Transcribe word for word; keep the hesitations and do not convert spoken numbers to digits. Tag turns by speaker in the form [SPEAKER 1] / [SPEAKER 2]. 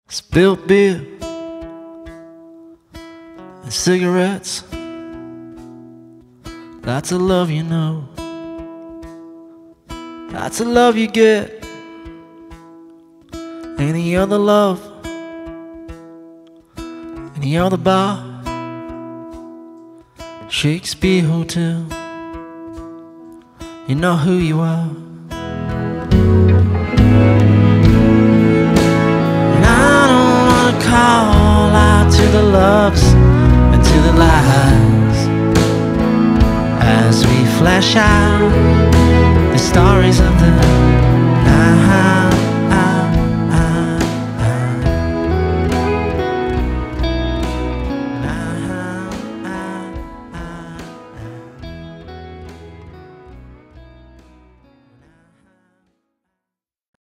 [SPEAKER 1] Spilt beer and cigarettes. That's a love you know. That's a love you get. Any other love, any other bar, Shakespeare Hotel, you know who you are. And I don't wanna call out to the loves and to the lies as we flash out the stories of the